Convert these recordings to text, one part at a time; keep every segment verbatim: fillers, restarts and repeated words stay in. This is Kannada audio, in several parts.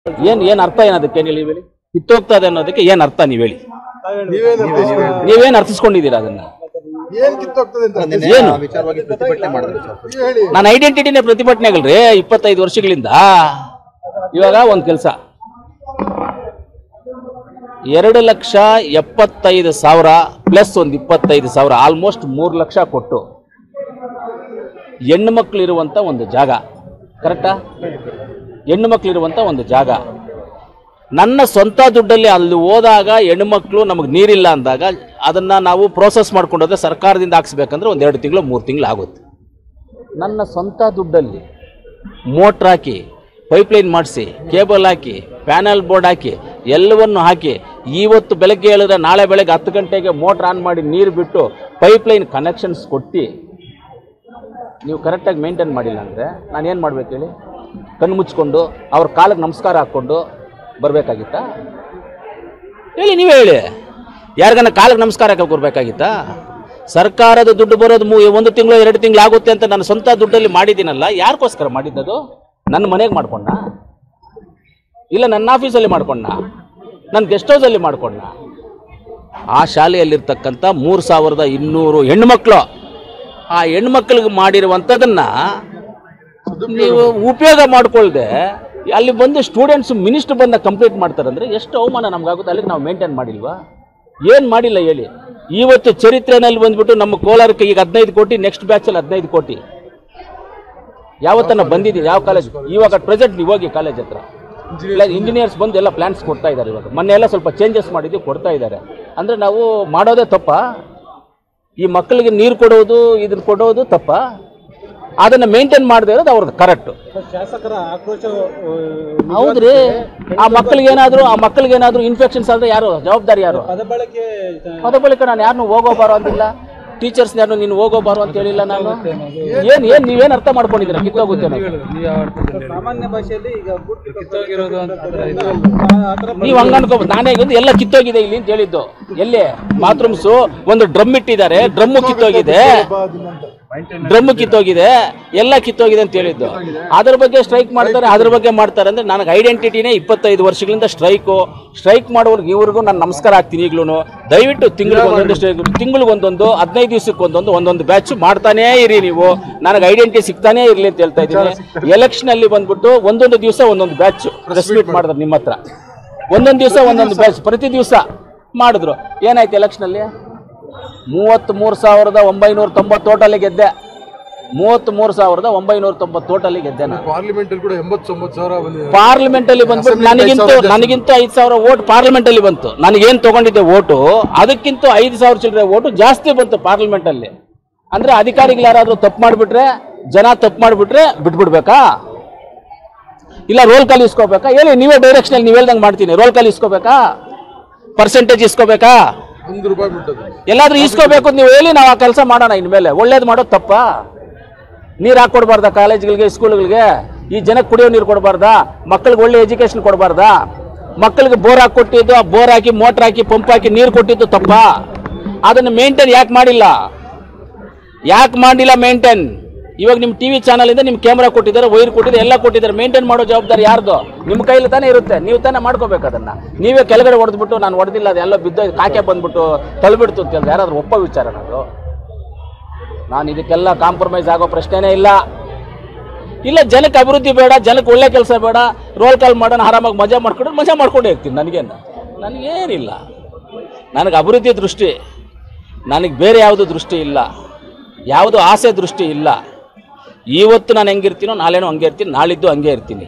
ಏನ್ ಏನ್ ಅರ್ಥ ಏನದಕ್ಕೆ ಏನ್ ಹೇಳಿ ಹೇಳಿ ಕಿತ್ತೋಗ್ತದೆ ಅನ್ನೋದಕ್ಕೆ ಏನ್ ಅರ್ಥ ನೀವು ಹೇಳಿ ನೀವೇನ್ ಅರ್ಥಿಸ್ಕೊಂಡಿದ್ದೀರಾ ಅದನ್ನ ಏನು ನನ್ನ ಐಡೆಂಟಿಟಿನೇ ಪ್ರತಿಭಟನೆಗಳ್ರಿ ಇಪ್ಪತ್ತೈದು ವರ್ಷಗಳಿಂದ ಇವಾಗ ಒಂದ್ ಕೆಲಸ ಎರಡು ಲಕ್ಷ ಎಪ್ಪತ್ತೈದು ಸಾವಿರ ಪ್ಲಸ್ ಒಂದು ಇಪ್ಪತ್ತೈದು ಸಾವಿರ ಆಲ್ಮೋಸ್ಟ್ ಮೂರು ಲಕ್ಷ ಕೊಟ್ಟು ಹೆಣ್ಣು ಮಕ್ಕಳಿರುವಂತ ಒಂದು ಜಾಗ ಕರೆಕ್ಟಾ ಹೆಣ್ಣು ಮಕ್ಕಳಿರುವಂತ ಒಂದು ಜಾಗ ನನ್ನ ಸ್ವಂತ ದುಡ್ಡಲ್ಲಿ ಅಲ್ಲಿ ಹೋದಾಗ ಹೆಣ್ಣು ಮಕ್ಕಳು ನಮಗೆ ನೀರಿಲ್ಲ ಅಂದಾಗ ಅದನ್ನ ನಾವು ಪ್ರೋಸೆಸ್ ಮಾಡ್ಕೊಂಡೋದ್ರೆ ಸರ್ಕಾರದಿಂದ ಹಾಕ್ಸ್ಬೇಕಂದ್ರೆ ಒಂದು ಎರಡು ತಿಂಗಳು ಮೂರು ತಿಂಗಳು ಆಗುತ್ತೆ ನನ್ನ ಸ್ವಂತ ದುಡ್ಡಲ್ಲಿ ಮೋಟ್ರ್ ಹಾಕಿ ಪೈಪ್ಲೈನ್ ಮಾಡಿಸಿ ಕೇಬಲ್ ಹಾಕಿ ಪ್ಯಾನಲ್ ಬೋರ್ಡ್ ಹಾಕಿ ಎಲ್ಲವನ್ನು ಹಾಕಿ ಇವತ್ತು ಬೆಳಗ್ಗೆ ಹೇಳಿದ್ರೆ ನಾಳೆ ಬೆಳಗ್ಗೆ ಹತ್ತು ಗಂಟೆಗೆ ಮೋಟ್ರ್ ಆನ್ ಮಾಡಿ ನೀರು ಬಿಟ್ಟು ಪೈಪ್ಲೈನ್ ಕನೆಕ್ಷನ್ಸ್ ಕೊಟ್ಟು ನೀವು ಕರೆಕ್ಟಾಗಿ ಮೇಂಟೈನ್ ಮಾಡಿಲ್ಲ ಅಂದರೆ ನಾನು ಏನು ಮಾಡ್ಬೇಕು ಹೇಳಿ ಕಣ್ಣು ಮುಚ್ಕೊಂಡು ಅವ್ರ ಕಾಲಿಗೆ ನಮಸ್ಕಾರ ಹಾಕ್ಕೊಂಡು ಬರಬೇಕಾಗಿತ್ತಾ ಹೇಳಿ ನೀವೇ ಹೇಳಿ ಯಾರಿಗನ್ನ ಕಾಲಿಗೆ ನಮಸ್ಕಾರ ಹಾಕಿ ಬರಬೇಕಾಗಿತ್ತಾ ಸರ್ಕಾರದ ದುಡ್ಡು ಬರೋದು ಮೂ ಒಂದು ತಿಂಗಳು ಎರಡು ತಿಂಗಳು ಆಗುತ್ತೆ ಅಂತ ನಾನು ಸ್ವಂತ ದುಡ್ಡಲ್ಲಿ ಮಾಡಿದ್ದೀನಲ್ಲ ಯಾರಿಗೋಸ್ಕರ ಮಾಡಿದ್ದದು ನನ್ನ ಮನೆಗೆ ಮಾಡ್ಕೊಂಡ ಇಲ್ಲ ನನ್ನ ಆಫೀಸಲ್ಲಿ ಮಾಡ್ಕೊಂಡ ನನ್ನ ಗೆಸ್ಟ್ ಹೌಸಲ್ಲಿ ಮಾಡ್ಕೊಂಡ ಆ ಶಾಲೆಯಲ್ಲಿರ್ತಕ್ಕಂಥ ಮೂರು ಸಾವಿರದ ಇನ್ನೂರು ಹೆಣ್ಮಕ್ಳು ಆ ಹೆಣ್ಮಕ್ಳಿಗೆ ಮಾಡಿರುವಂಥದ್ದನ್ನ ನೀವು ಉಪಯೋಗ ಮಾಡ್ಕೊಳ್ದೆ ಅಲ್ಲಿ ಬಂದು ಸ್ಟೂಡೆಂಟ್ಸ್ ಮಿನಿಸ್ಟರ್ ಬಂದ ಕಂಪ್ಲೀಟ್ ಮಾಡ್ತಾರಂದ್ರೆ ಎಷ್ಟು ಅವಮಾನ ನಮ್ಗಾಗುತ್ತೆ ಅಲ್ಲಿಗೆ ನಾವು ಮೇಂಟೈನ್ ಮಾಡಿಲ್ವಾ ಏನು ಮಾಡಿಲ್ಲ ಹೇಳಿ ಇವತ್ತು ಚರಿತ್ರೆನಲ್ಲಿ ಬಂದ್ಬಿಟ್ಟು ನಮ್ಮ ಕೋಲಾರಕ್ಕೆ ಈಗ ಹದಿನೈದು ಕೋಟಿ ನೆಕ್ಸ್ಟ್ ಬ್ಯಾಚಲ್ಲಿ ಹದಿನೈದು ಕೋಟಿ ಯಾವತ್ತನ್ನ ಬಂದಿದ್ದೀವಿ ಯಾವ ಕಾಲೇಜ್ ಇವಾಗ ಪ್ರೆಸೆಂಟ್ ನೀವು ಹೋಗಿ ಕಾಲೇಜ್ ಹತ್ರ ಇಂಜಿನಿಯರ್ಸ್ ಬಂದು ಎಲ್ಲ ಪ್ಲಾನ್ಸ್ ಕೊಡ್ತಾ ಇದ್ದಾರೆ ಇವಾಗ ಮೊನ್ನೆ ಎಲ್ಲ ಸ್ವಲ್ಪ ಚೇಂಜಸ್ ಮಾಡಿದ್ದು ಕೊಡ್ತಾ ಇದ್ದಾರೆ ಅಂದರೆ ನಾವು ಮಾಡೋದೇ ತಪ್ಪ ಈ ಮಕ್ಕಳಿಗೆ ನೀರು ಕೊಡೋದು ಇದನ್ನ ಕೊಡೋದು ತಪ್ಪ ಅದನ್ನ ಮೇಂಟೈನ್ ಮಾಡದೇ ಇರೋದು ಅವ್ರದ್ದು ಕರೆಕ್ಟ್ ಶಾಸಕರ ಆಕ್ರೋಶ ಹೌದ್ರಿ ಆ ಮಕ್ಕಳಿಗೆ ಏನಾದ್ರು ಆ ಮಕ್ಕಳಿಗೆ ಏನಾದ್ರು ಇನ್ಫೆಕ್ಷನ್ಸ್ ಆದ್ರೆ ಯಾರು ಜವಾಬ್ದಾರಿ ಯಾರು ಪದ ಬಳಕೆ ಪದ ಬಳಕೆ ನಾನು ಯಾರನ್ನು ಹೋಗೋ ಬಾರೋ ಅಂತಿಲ್ಲ ಟೀಚರ್ಸ್ ಯಾರು ನೀನು ಹೋಗೋ ಬಾರೋ ಅಂತ ಹೇಳಿಲ್ಲ ನಾನು ಏನ್ ಏನ್ ನೀವೇನ್ ಅರ್ಥ ಮಾಡ್ಕೊಂಡಿದ್ದೀರಾ ಕಿತ್ತೋಗುತ್ತೆ ಸಾಮಾನ್ಯ ಭಾಷೆಯಲ್ಲಿ ಈಗ ಕಿತ್ತೋಗಿರೋದು ನೀವು ಹಂಗ ಅನ್ಕೋಬಹುದು ನಾನೇ ಒಂದು ಎಲ್ಲ ಕಿತ್ತೋಗಿದೆ ಇಲ್ಲಿ ಅಂತ ಹೇಳಿದ್ದು ಎಲ್ಲಿ ಬಾತ್ರೂಮ್ಸ್ ಒಂದು ಡ್ರಮ್ ಇಟ್ಟಿದ್ದಾರೆ ಡ್ರಮ್ ಕಿತ್ತೋಗಿದೆ ಡ್ರಮ್ ಕಿತ್ತೋಗಿದೆ ಎಲ್ಲ ಕಿತ್ತೋಗಿದೆ ಅಂತ ಹೇಳಿದ್ದು ಅದ್ರ ಬಗ್ಗೆ ಸ್ಟ್ರೈಕ್ ಮಾಡ್ತಾರೆ ಅದ್ರ ಬಗ್ಗೆ ಮಾಡ್ತಾರೆ ಅಂದ್ರೆ ನನಗೆ ಐಡೆಂಟಿಟಿನೇ ಇಪ್ಪತ್ತೈದು ವರ್ಷಗಳಿಂದ ಸ್ಟ್ರೈಕು ಸ್ಟ್ರೈಕ್ ಮಾಡೋರ್ಗೆ ಇವ್ರಿಗೂ ನಾನು ನಮಸ್ಕಾರ ಆಗ್ತೀನಿ ಈಗಲೂ ದಯವಿಟ್ಟು ತಿಂಗಳಿಗೆ ಒಂದೊಂದು ಸ್ಟ್ರೈಕ್ ತಿಂಗಳಿಗೆ ಒಂದೊಂದು ಹದಿನೈದು ದಿವಸಕ್ಕೆ ಒಂದೊಂದು ಒಂದೊಂದು ಬ್ಯಾಚ್ ಮಾಡ್ತಾನೇ ಇರಿ ನೀವು ನನಗೆ ಐಡೆಂಟಿಟಿ ಸಿಗ್ತಾನೇ ಇರಲಿ ಅಂತ ಹೇಳ್ತಾ ಇದ್ದೀನಿ ಎಲೆಕ್ಷನ್ ಅಲ್ಲಿ ಬಂದ್ಬಿಟ್ಟು ಒಂದೊಂದು ದಿವಸ ಒಂದೊಂದು ಬ್ಯಾಚ್ ಪ್ರೆಸ್ ಮೀಟ್ ಮಾಡಿದ್ರು ನಿಮ್ಮ ಹತ್ರ ಒಂದೊಂದು ದಿವಸ ಒಂದೊಂದು ಬ್ಯಾಚ್ ಪ್ರತಿ ದಿವಸ ಮಾಡಿದ್ರು ಏನಾಯ್ತು ಎಲೆಕ್ಷನ್ ಅಲ್ಲಿ ಮೂವತ್ತ್ ಮೂರು ಸಾವಿರದ ಒಂಬೈನೂರ ತೊಂಬತ್ತು ಟೋಟಲ್ ಗೆದ್ದೆ ಮೂವತ್ತ್ ಮೂರು ಸಾವಿರದ ಒಂಬೈನೂರ ತೊಂಬತ್ತು ಟೋಟಲ್ ಗೆದ್ದೆ ನಾನು ಪಾರ್ಲಿಮೆಂಟ್ ಅಲ್ಲಿ ಕೂಡ ಎಂಬತ್ತೊಂಬತ್ತು ಸಾವಿರ ಪಾರ್ಲಿಮೆಂಟ್ ಅಲ್ಲಿ ಬಂದ್ಬಿಟ್ಟು ನನಗಿಂತ ನನಗಿಂತ ಐದು ಸಾವಿರ ಓಟ್ ಪಾರ್ಲಿಮೆಂಟ್ ಅಲ್ಲಿ ಬಂತು ನನಗೇನ್ ತಗೊಂಡಿದ್ದೆ ಓಟು ಅದಕ್ಕಿಂತ ಐದು ಸಾವಿರ ಚಿಲ್ಲರೆ ಓಟು ಜಾಸ್ತಿ ಬಂತು ಪಾರ್ಲಿಮೆಂಟ್ ಅಲ್ಲಿ ಅಂದ್ರೆ ಅಧಿಕಾರಿಗಳು ಯಾರಾದ್ರೂ ತಪ್ಪು ಮಾಡಿಬಿಟ್ರೆ ಜನ ತಪ್ಪು ಮಾಡಿಬಿಟ್ರೆ ಬಿಟ್ಬಿಡ್ಬೇಕಾ ಇಲ್ಲ ರೋಲ್ ಕಾಲ್ ಇಸ್ಕೋಬೇಕಾ ಹೇಳಿ ನೀವೇ ಡೈರೆಕ್ಷನ್ ಅಲ್ಲಿ ನೀವು ಹೇಳ್ದಂಗೆ ಮಾಡ್ತೀನಿ ರೋಲ್ ಕಾಲ್ ಇಸ್ಕೋಬೇಕಾ ಪರ್ಸೆಂಟೇಜ್ ಇಸ್ಕೋಬೇಕಾ ಒಂದು ರೂಪಾಯಿ ಬಿಟ್ಟದ್ದು ಎಲ್ಲಾದ್ರೂ ಇಸ್ಕೋಬೇಕು ನೀವು ಹೇಳಿ ನಾವು ಆ ಕೆಲಸ ಮಾಡೋಣ ಇನ್ಮೇಲೆ ಒಳ್ಳೇದು ಮಾಡೋದು ತಪ್ಪ ನೀರು ಹಾಕೊಡ್ಬಾರ್ದಾ ಕಾಲೇಜ್ಗಳಿಗೆ ಸ್ಕೂಲ್ಗಳಿಗೆ ಈ ಜನಕ್ಕೆ ಕುಡಿಯೋ ನೀರು ಕೊಡಬಾರ್ದಾ ಮಕ್ಕಳಿಗೆ ಒಳ್ಳೆ ಎಜುಕೇಶನ್ ಕೊಡಬಾರ್ದಾ ಮಕ್ಕಳಿಗೆ ಬೋರ್ ಹಾಕಿ ಕೊಟ್ಟಿದ್ದು ಆ ಬೋರ್ ಹಾಕಿ ಮೋಟರ್ ಹಾಕಿ ಪಂಪ್ ಹಾಕಿ ನೀರು ಕೊಟ್ಟಿದ್ದು ತಪ್ಪ ಅದನ್ನು ಮೇಂಟೈನ್ ಯಾಕೆ ಮಾಡಿಲ್ಲ ಯಾಕೆ ಮಾಡಿಲ್ಲ ಮೇಂಟೈನ್ ಇವಾಗ ನಿಮ್ಮ ಟಿವಿ ಚಾನಲ್ ಇಂದ ನಿಮ್ ಕ್ಯಾಮ್ರಾ ಕೊಟ್ಟಿದ್ದಾರೆ ವೈರ್ ಕೊಟ್ಟಿದ್ದಾರೆ ಎಲ್ಲ ಕೊಟ್ಟಿದ್ದಾರೆ ಮೇಂಟೈನ್ ಮಾಡೋ ಜವಾಬ್ದಾರಿ ಯಾರ್ದು ನಿಮ್ಮ ಕೈಲಿ ತಾನೇ ಇರುತ್ತೆ ನೀವು ತಾನೇ ಮಾಡ್ಕೋಬೇಕು ಅದನ್ನ ನೀವೇ ಕೆಳಗಡೆ ಹೊಡೆದ್ಬಿಟ್ಟು ನಾನು ಹೊಡೆದಿಲ್ಲ ಅದೆಲ್ಲ ಬಿದ್ದು ಕಾಕೆ ಬಂದ್ಬಿಟ್ಟು ತಳ್ಬಿಡ್ತು ಅಂತ ಹೇಳಿದ್ರೆ ಯಾರಾದ್ರೂ ಒಪ್ಪ ವಿಚಾರ ಅದು ನಾನು ಇದಕ್ಕೆಲ್ಲ ಕಾಂಪ್ರಮೈಸ್ ಆಗೋ ಪ್ರಶ್ನೆನೇ ಇಲ್ಲ ಇಲ್ಲ ಜನಕ್ಕೆ ಅಭಿವೃದ್ಧಿ ಬೇಡ ಜನಕ್ಕೆ ಒಳ್ಳೆ ಕೆಲಸ ಬೇಡ ರೋಲ್ ಕಾಲ್ ಮಾಡೋಣ ಆರಾಮಾಗಿ ಮಜಾ ಮಾಡ್ಕೊಂಡು ಮಜಾ ಮಾಡ್ಕೊಂಡೇ ಇರ್ತೀನಿ ನನಗೇನು ನನಗೇನಿಲ್ಲ ನನಗೆ ಅಭಿವೃದ್ಧಿ ದೃಷ್ಟಿ ನನಗೆ ಬೇರೆ ಯಾವುದು ದೃಷ್ಟಿ ಇಲ್ಲ ಯಾವುದು ಆಸೆ ದೃಷ್ಟಿ ಇಲ್ಲ ಇವತ್ತು ನಾನು ಹೆಂಗಿರ್ತೀನೋ ನಾಳೆನೂ ಹಂಗೆ ಇರ್ತೀನಿ ನಾಳಿದ್ದು ಹಂಗೆ ಇರ್ತೀನಿ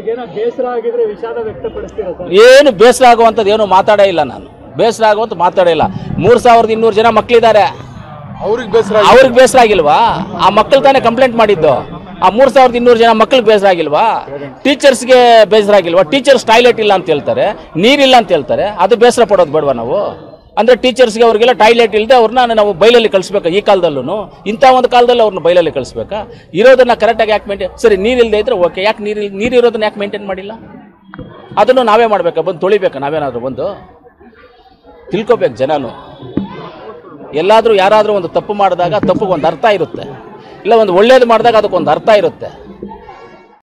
ಏನು ಬೇಸರ ಆಗುವಂಥದ್ದು ಏನು ಮಾತಾಡೇ ಇಲ್ಲ ನಾನು ಬೇಸರ ಆಗುವಂತ ಮಾತಾಡೇ ಇಲ್ಲ ಮೂರ್ ಸಾವಿರದ ಇನ್ನೂರು ಜನ ಮಕ್ಕಳಿದ್ದಾರೆ ಅವ್ರಿಗೆ ಬೇಸರ ಅವ್ರಿಗೆ ಬೇಸರ ಆಗಿಲ್ವಾ ಆ ಮಕ್ಕಳು ತಾನೇ ಕಂಪ್ಲೇಂಟ್ ಮಾಡಿದ್ದು ಆ ಮೂರ್ ಸಾವಿರದ ಇನ್ನೂರು ಜನ ಮಕ್ಕಳಿಗೆ ಬೇಸರ ಆಗಿಲ್ವಾ ಟೀಚರ್ಸ್ಗೆ ಬೇಸರ ಆಗಿಲ್ವಾ ಟೀಚರ್ಸ್ ಟಾಯ್ಲೆಟ್ ಇಲ್ಲ ಅಂತ ಹೇಳ್ತಾರೆ ನೀರಿಲ್ಲ ಅಂತ ಹೇಳ್ತಾರೆ ಅದು ಬೇಸರ ಪಡೋದು ಬೇಡವಾ ನಾವು ಅಂದ್ರೆ ಟೀಚರ್ಸ್ಗೆ ಅವ್ರಿಗೆಲ್ಲ ಟಾಯ್ಲೆಟ್ ಇಲ್ಲದೆ ಅವ್ರನ್ನ ನಾವು ಬೈಲಲ್ಲಿ ಕಳಿಸ್ಬೇಕಾ ಈ ಕಾಲದಲ್ಲೂ ಇಂಥ ಒಂದು ಕಾಲದಲ್ಲಿ ಅವ್ರನ್ನ ಬೈಲಲ್ಲಿ ಕಳಿಸ್ಬೇಕಾ ಇರೋದನ್ನ ಕರೆಕ್ಟಾಗಿ ಯಾಕೆ ಮೇಂಟೈನ್ ಸರಿ ನೀರಿಲ್ಲದೆ ಇದ್ರೆ ಓಕೆ ಯಾಕೆ ನೀರು ನೀರು ಇರೋದನ್ನ ಯಾಕೆ ಮೇಂಟೈನ್ ಮಾಡಿಲ್ಲ ಅದನ್ನು ನಾವೇ ಮಾಡ್ಬೇಕಾ ಬಂದು ತೊಳಿಬೇಕಾ ನಾವೇನಾದ್ರೂ ಬಂದು ತಿಳ್ಕೊಬೇಕು ಜನನು ಎಲ್ಲಾದರೂ ಯಾರಾದರೂ ಒಂದು ತಪ್ಪು ಮಾಡಿದಾಗ ತಪ್ಪಿಗೆ ಒಂದು ಅರ್ಥ ಇರುತ್ತೆ ಇಲ್ಲ ಒಂದು ಒಳ್ಳೇದು ಮಾಡಿದಾಗ ಅದಕ್ಕೊಂದು ಅರ್ಥ ಇರುತ್ತೆ